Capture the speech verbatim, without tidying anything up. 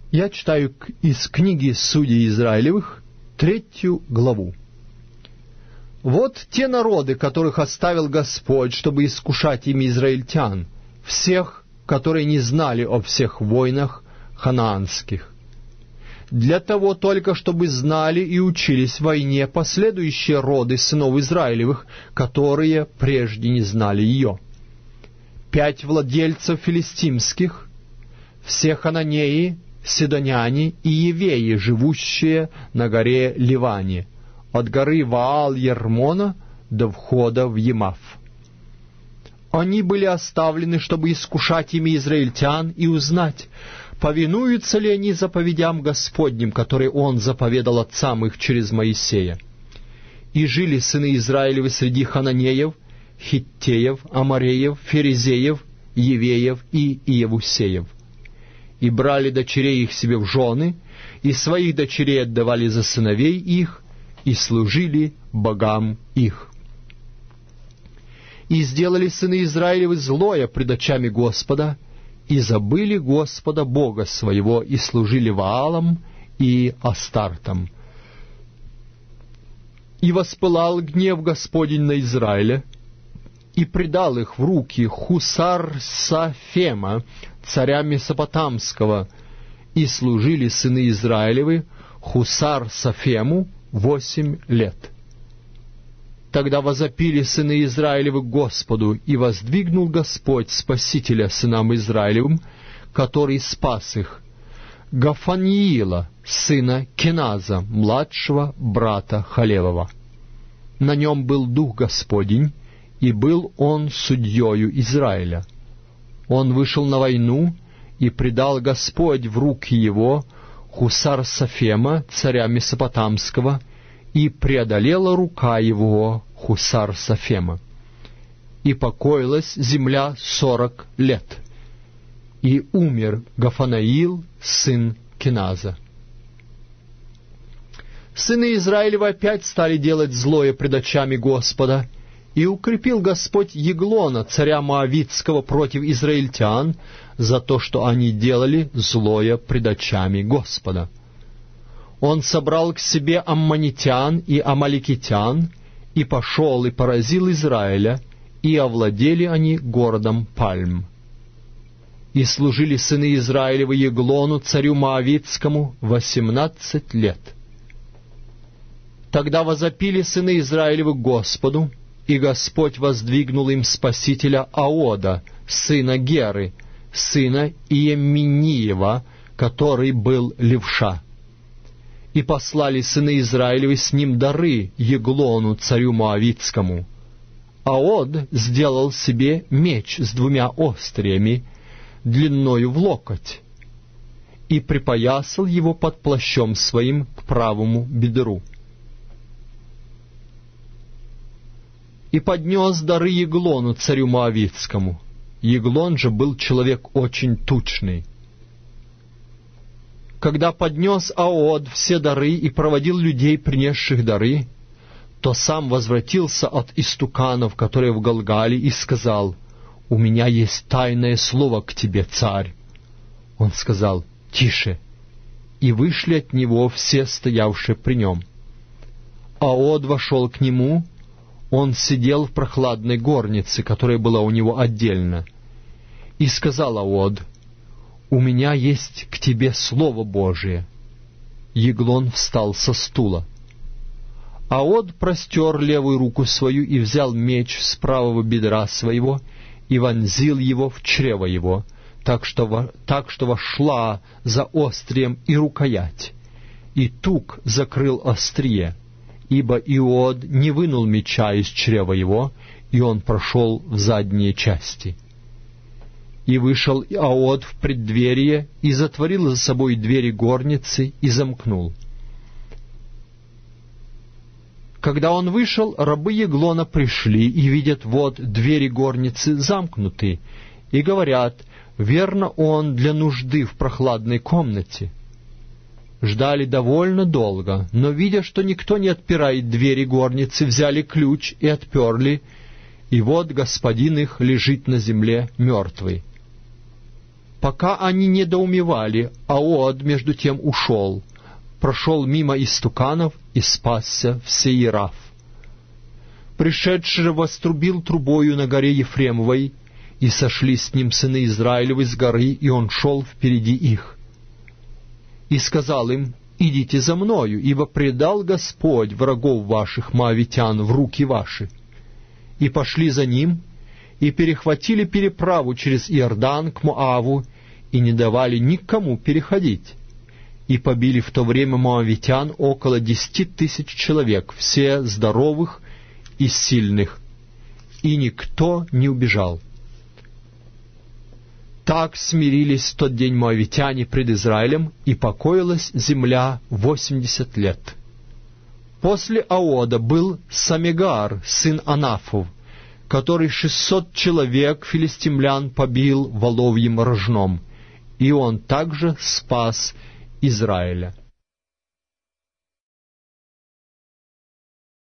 Я читаю из книги Судей Израилевых, третью главу. «Вот те народы, которых оставил Господь, чтобы искушать ими израильтян, всех, которые не знали о всех войнах ханаанских, для того только, чтобы знали и учились войне последующие роды сынов Израилевых, которые прежде не знали ее. Пять владельцев филистимских, все хананеи, сидоняне и евеи, живущие на горе Ливане, от горы Ваал-Ермона до входа в Емаф. Они были оставлены, чтобы искушать ими израильтян и узнать, повинуются ли они заповедям Господним, которые Он заповедал отцам их через Моисея. И жили сыны Израилевы среди хананеев, хиттеев, амореев, ферезеев, евеев и иевусеев. И брали дочерей их себе в жены, и своих дочерей отдавали за сыновей их, и служили богам их. И сделали сыны Израилевы злое пред очами Господа, и забыли Господа Бога своего, и служили Ваалам и Астартам. И воспылал гнев Господень на Израиля, и предал их в руки Хусар-Сафема, царя Месопотамского, и служили сыны Израилевы Хусар-Сафему восемь лет. Тогда возопили сыны Израилевы к Господу, и воздвигнул Господь Спасителя сынам Израилевым, который спас их, Гафаниила, сына Кеназа, младшего брата Халевова. На нем был Дух Господень, и был он судьею Израиля. Он вышел на войну, и предал Господь в руки его Хусар-Сафема, царя Месопотамского, и преодолела рука его Хусар-Сафема. И покоилась земля сорок лет. И умер Гафанаил, сын Кеназа. Сыны Израилевы опять стали делать злое пред очами Господа, и укрепил Господь Еглона, царя Моавитского, против израильтян, за то, что они делали злое пред очами Господа. Он собрал к себе аммонитян и амаликитян, и пошел и поразил Израиля, и овладели они городом Пальм. И служили сыны Израилевы Еглону, царю Моавитскому, восемнадцать лет. Тогда возопили сыны Израилевы к Господу, и Господь воздвигнул им спасителя Аода, сына Геры, сына Иеминиева, который был левша. И послали сыны Израилевы с ним дары Еглону, царю Моавитскому. Аод сделал себе меч с двумя остриями, длиною в локоть, и припоясал его под плащом своим к правому бедру. И поднес дары Еглону, царю Моавитскому. Еглон же был человек очень тучный. Когда поднес Аод все дары и проводил людей, принесших дары, то сам возвратился от истуканов, которые в Галгале, и сказал: «У меня есть тайное слово к тебе, царь». Он сказал: «Тише». И вышли от него все стоявшие при нем. Аод вошел к нему. Он сидел в прохладной горнице, которая была у него отдельно. И сказал Аод: «У меня есть к тебе слово Божие». Еглон встал со стула. Аод простер левую руку свою и взял меч с правого бедра своего и вонзил его в чрево его, так что, во, так что вошла за острием и рукоять, и тук закрыл острие, ибо Иод не вынул меча из чрева его, и он прошел в задние части. И вышел Аод в преддверие, и затворил за собой двери горницы, и замкнул. Когда он вышел, рабы Еглона пришли, и видят, вот двери горницы замкнуты, и говорят: верно, он для нужды в прохладной комнате. Ждали довольно долго, но, видя, что никто не отпирает двери горницы, взяли ключ и отперли, и вот господин их лежит на земле мертвый. Пока они недоумевали, Аод между тем ушел, прошел мимо истуканов и спасся в Сеирав. Пришедший же вострубил трубою на горе Ефремовой, и сошли с ним сыны Израилевы с горы, и он шел впереди их. И сказал им: «Идите за мною, ибо предал Господь врагов ваших, моавитян, в руки ваши». И пошли за ним, и перехватили переправу через Иордан к Моаву, и не давали никому переходить. И побили в то время моавитян около десяти тысяч человек, все здоровых и сильных, и никто не убежал. Так смирились в тот день моавитяне пред Израилем, и покоилась земля восемьдесят лет. После Аода был Самегар, сын Анафов, который шестьсот человек филистимлян побил воловьим рожном, и он также спас Израиля.